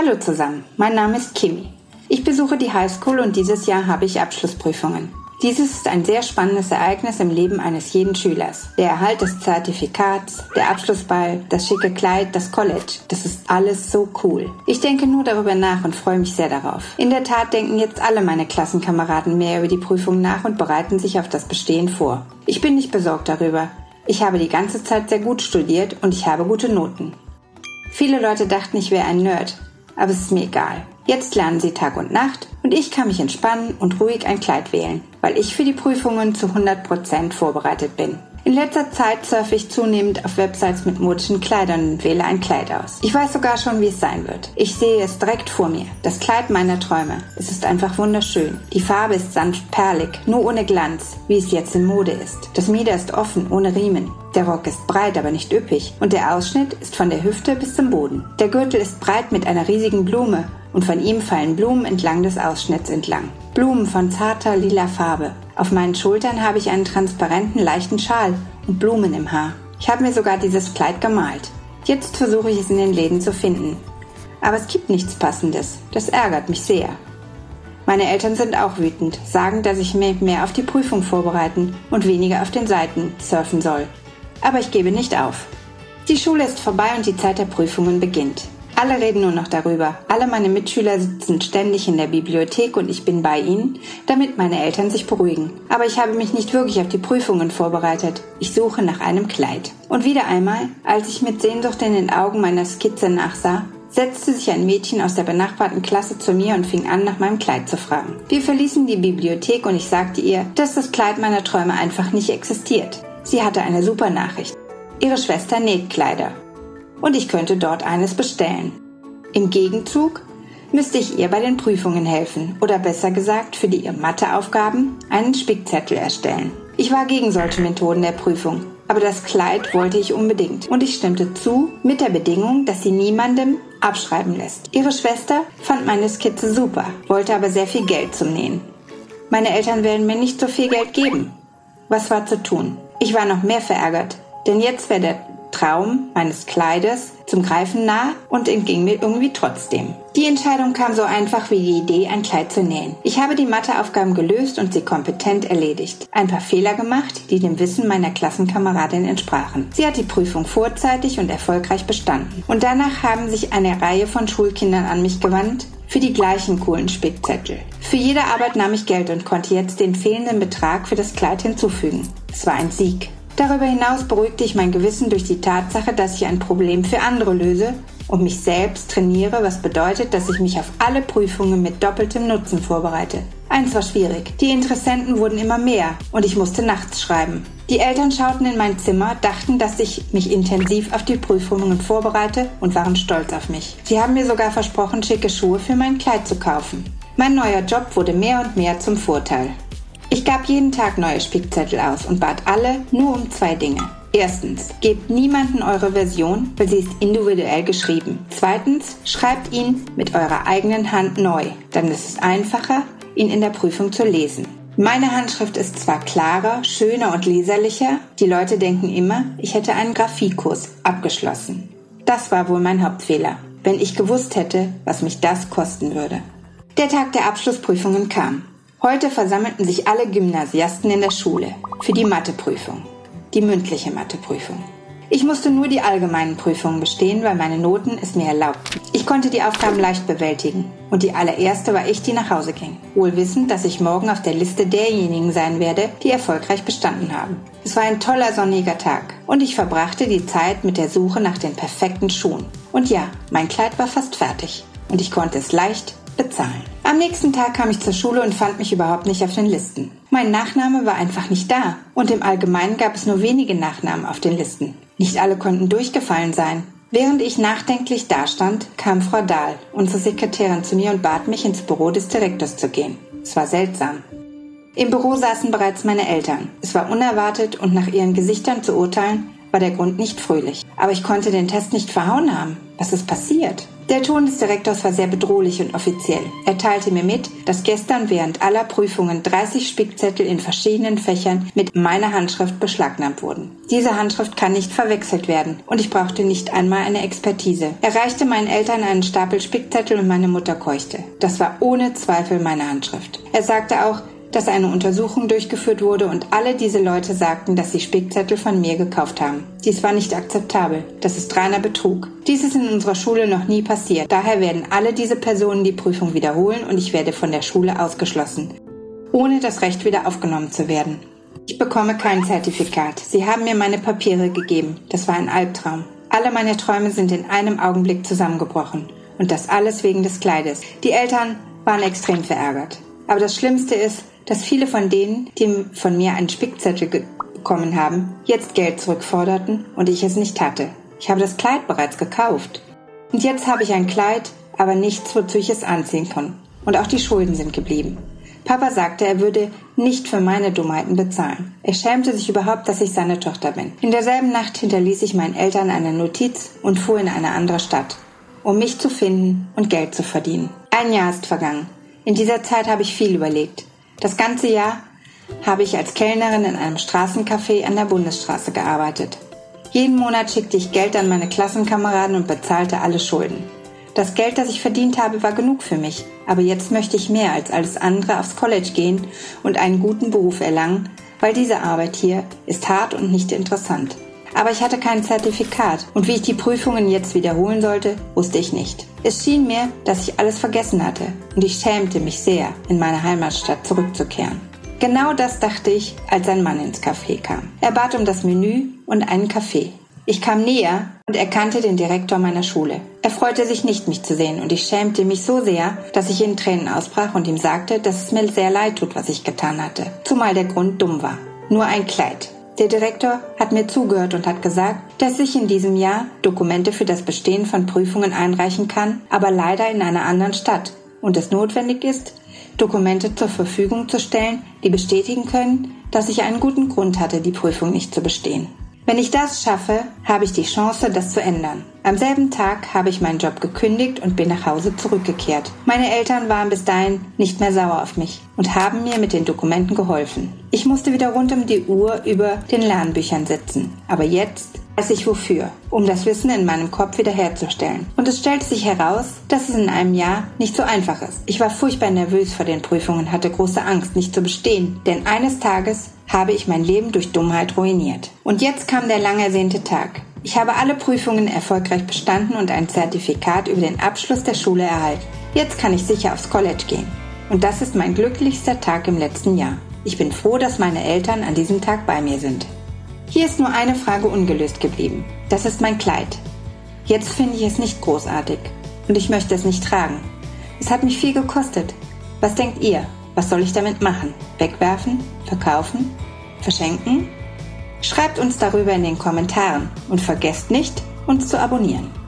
Hallo zusammen, mein Name ist Kimi. Ich besuche die Highschool und dieses Jahr habe ich Abschlussprüfungen. Dieses ist ein sehr spannendes Ereignis im Leben eines jeden Schülers. Der Erhalt des Zertifikats, der Abschlussball, das schicke Kleid, das College. Das ist alles so cool. Ich denke nur darüber nach und freue mich sehr darauf. In der Tat denken jetzt alle meine Klassenkameraden mehr über die Prüfung nach und bereiten sich auf das Bestehen vor. Ich bin nicht besorgt darüber. Ich habe die ganze Zeit sehr gut studiert und ich habe gute Noten. Viele Leute dachten, ich wäre ein Nerd, aber es ist mir egal. Jetzt lernen sie Tag und Nacht und ich kann mich entspannen und ruhig ein Kleid wählen, weil ich für die Prüfungen zu 100% vorbereitet bin. In letzter Zeit surfe ich zunehmend auf Websites mit modischen Kleidern und wähle ein Kleid aus. Ich weiß sogar schon, wie es sein wird. Ich sehe es direkt vor mir. Das Kleid meiner Träume. Es ist einfach wunderschön. Die Farbe ist sanft perlig, nur ohne Glanz, wie es jetzt in Mode ist. Das Mieder ist offen, ohne Riemen. Der Rock ist breit, aber nicht üppig. Und der Ausschnitt ist von der Hüfte bis zum Boden. Der Gürtel ist breit mit einer riesigen Blume und von ihm fallen Blumen entlang des Ausschnitts entlang. Blumen von zarter, lila Farbe. Auf meinen Schultern habe ich einen transparenten, leichten Schal und Blumen im Haar. Ich habe mir sogar dieses Kleid gemalt. Jetzt versuche ich es in den Läden zu finden. Aber es gibt nichts Passendes. Das ärgert mich sehr. Meine Eltern sind auch wütend, sagen, dass ich mich mehr auf die Prüfung vorbereiten und weniger auf den Seiten surfen soll. Aber ich gebe nicht auf. Die Schule ist vorbei und die Zeit der Prüfungen beginnt. Alle reden nur noch darüber. Alle meine Mitschüler sitzen ständig in der Bibliothek und ich bin bei ihnen, damit meine Eltern sich beruhigen. Aber ich habe mich nicht wirklich auf die Prüfungen vorbereitet. Ich suche nach einem Kleid. Und wieder einmal, als ich mit Sehnsucht in den Augen meiner Skizze nachsah, setzte sich ein Mädchen aus der benachbarten Klasse zu mir und fing an, nach meinem Kleid zu fragen. Wir verließen die Bibliothek und ich sagte ihr, dass das Kleid meiner Träume einfach nicht existiert. Sie hatte eine super Nachricht. Ihre Schwester näht Kleider. Und ich könnte dort eines bestellen. Im Gegenzug müsste ich ihr bei den Prüfungen helfen oder besser gesagt für ihre Matheaufgaben einen Spickzettel erstellen. Ich war gegen solche Methoden der Prüfung, aber das Kleid wollte ich unbedingt und ich stimmte zu mit der Bedingung, dass sie niemandem abschreiben lässt. Ihre Schwester fand meine Skizze super, wollte aber sehr viel Geld zum Nähen. Meine Eltern werden mir nicht so viel Geld geben. Was war zu tun? Ich war noch mehr verärgert, denn jetzt wäre der Traum meines Kleides zum Greifen nah und entging mir irgendwie trotzdem. Die Entscheidung kam so einfach wie die Idee, ein Kleid zu nähen. Ich habe die Matheaufgaben gelöst und sie kompetent erledigt. Ein paar Fehler gemacht, die dem Wissen meiner Klassenkameradin entsprachen. Sie hat die Prüfung vorzeitig und erfolgreich bestanden. Und danach haben sich eine Reihe von Schulkindern an mich gewandt für die gleichen coolen Spickzettel. Für jede Arbeit nahm ich Geld und konnte jetzt den fehlenden Betrag für das Kleid hinzufügen. Es war ein Sieg. Darüber hinaus beruhigte ich mein Gewissen durch die Tatsache, dass ich ein Problem für andere löse und mich selbst trainiere, was bedeutet, dass ich mich auf alle Prüfungen mit doppeltem Nutzen vorbereite. Eins war schwierig. Die Interessenten wurden immer mehr und ich musste nachts schreiben. Die Eltern schauten in mein Zimmer, dachten, dass ich mich intensiv auf die Prüfungen vorbereite und waren stolz auf mich. Sie haben mir sogar versprochen, schicke Schuhe für mein Kleid zu kaufen. Mein neuer Job wurde mehr und mehr zum Vorteil. Ich gab jeden Tag neue Spickzettel aus und bat alle nur um 2 Dinge. Erstens, gebt niemanden eure Version, weil sie ist individuell geschrieben. Zweitens, schreibt ihn mit eurer eigenen Hand neu, dann ist es einfacher, ihn in der Prüfung zu lesen. Meine Handschrift ist zwar klarer, schöner und leserlicher, die Leute denken immer, ich hätte einen Graphiekurs abgeschlossen. Das war wohl mein Hauptfehler, wenn ich gewusst hätte, was mich das kosten würde. Der Tag der Abschlussprüfungen kam. Heute versammelten sich alle Gymnasiasten in der Schule für die Matheprüfung, die mündliche Matheprüfung. Ich musste nur die allgemeinen Prüfungen bestehen, weil meine Noten es mir erlaubten. Ich konnte die Aufgaben leicht bewältigen und die allererste war ich, die nach Hause ging, wohl wissend, dass ich morgen auf der Liste derjenigen sein werde, die erfolgreich bestanden haben. Es war ein toller sonniger Tag und ich verbrachte die Zeit mit der Suche nach den perfekten Schuhen. Und ja, mein Kleid war fast fertig und ich konnte es leicht bezahlen. Am nächsten Tag kam ich zur Schule und fand mich überhaupt nicht auf den Listen. Mein Nachname war einfach nicht da und im Allgemeinen gab es nur wenige Nachnamen auf den Listen. Nicht alle konnten durchgefallen sein. Während ich nachdenklich dastand, kam Frau Dahl, unsere Sekretärin, zu mir und bat mich, ins Büro des Direktors zu gehen. Es war seltsam. Im Büro saßen bereits meine Eltern. Es war unerwartet und nach ihren Gesichtern zu urteilen, war der Grund nicht fröhlich. Aber ich konnte den Test nicht verhauen haben. Was ist passiert? Der Ton des Direktors war sehr bedrohlich und offiziell. Er teilte mir mit, dass gestern während aller Prüfungen 30 Spickzettel in verschiedenen Fächern mit meiner Handschrift beschlagnahmt wurden. Diese Handschrift kann nicht verwechselt werden und ich brauchte nicht einmal eine Expertise. Er reichte meinen Eltern einen Stapel Spickzettel und meine Mutter keuchte. Das war ohne Zweifel meine Handschrift. Er sagte auch, dass eine Untersuchung durchgeführt wurde und alle diese Leute sagten, dass sie Spickzettel von mir gekauft haben. Dies war nicht akzeptabel. Das ist reiner Betrug. Dies ist in unserer Schule noch nie passiert. Daher werden alle diese Personen die Prüfung wiederholen und ich werde von der Schule ausgeschlossen, ohne das Recht wieder aufgenommen zu werden. Ich bekomme kein Zertifikat. Sie haben mir meine Papiere gegeben. Das war ein Albtraum. Alle meine Träume sind in einem Augenblick zusammengebrochen. Und das alles wegen des Kleides. Die Eltern waren extrem verärgert. Aber das Schlimmste ist, dass viele von denen, die von mir einen Spickzettel bekommen haben, jetzt Geld zurückforderten und ich es nicht hatte. Ich habe das Kleid bereits gekauft. Und jetzt habe ich ein Kleid, aber nichts, wozu ich es anziehen kann. Und auch die Schulden sind geblieben. Papa sagte, er würde nicht für meine Dummheiten bezahlen. Er schämte sich überhaupt, dass ich seine Tochter bin. In derselben Nacht hinterließ ich meinen Eltern eine Notiz und fuhr in eine andere Stadt, um mich zu finden und Geld zu verdienen. Ein Jahr ist vergangen. In dieser Zeit habe ich viel überlegt. Das ganze Jahr habe ich als Kellnerin in einem Straßencafé an der Bundesstraße gearbeitet. Jeden Monat schickte ich Geld an meine Klassenkameraden und bezahlte alle Schulden. Das Geld, das ich verdient habe, war genug für mich. Aber jetzt möchte ich mehr als alles andere aufs College gehen und einen guten Beruf erlangen, weil diese Arbeit hier ist hart und nicht interessant. Aber ich hatte kein Zertifikat und wie ich die Prüfungen jetzt wiederholen sollte, wusste ich nicht. Es schien mir, dass ich alles vergessen hatte und ich schämte mich sehr, in meine Heimatstadt zurückzukehren. Genau das dachte ich, als ein Mann ins Café kam. Er bat um das Menü und einen Kaffee. Ich kam näher und erkannte den Direktor meiner Schule. Er freute sich nicht, mich zu sehen und ich schämte mich so sehr, dass ich in Tränen ausbrach und ihm sagte, dass es mir sehr leid tut, was ich getan hatte. Zumal der Grund dumm war. Nur ein Kleid. Der Direktor hat mir zugehört und hat gesagt, dass ich in diesem Jahr Dokumente für das Bestehen von Prüfungen einreichen kann, aber leider in einer anderen Stadt und es notwendig ist, Dokumente zur Verfügung zu stellen, die bestätigen können, dass ich einen guten Grund hatte, die Prüfung nicht zu bestehen. Wenn ich das schaffe, habe ich die Chance, das zu ändern. Am selben Tag habe ich meinen Job gekündigt und bin nach Hause zurückgekehrt. Meine Eltern waren bis dahin nicht mehr sauer auf mich und haben mir mit den Dokumenten geholfen. Ich musste wieder rund um die Uhr über den Lernbüchern sitzen. Aber jetzt weiß ich wofür, um das Wissen in meinem Kopf wiederherzustellen. Und es stellte sich heraus, dass es in einem Jahr nicht so einfach ist. Ich war furchtbar nervös vor den Prüfungen, hatte große Angst, nicht zu bestehen. Denn eines Tages habe ich mein Leben durch Dummheit ruiniert. Und jetzt kam der lang ersehnte Tag. Ich habe alle Prüfungen erfolgreich bestanden und ein Zertifikat über den Abschluss der Schule erhalten. Jetzt kann ich sicher aufs College gehen. Und das ist mein glücklichster Tag im letzten Jahr. Ich bin froh, dass meine Eltern an diesem Tag bei mir sind. Hier ist nur eine Frage ungelöst geblieben. Das ist mein Kleid. Jetzt finde ich es nicht großartig und ich möchte es nicht tragen. Es hat mich viel gekostet. Was denkt ihr? Was soll ich damit machen? Wegwerfen? Verkaufen? Verschenken? Schreibt uns darüber in den Kommentaren und vergesst nicht, uns zu abonnieren.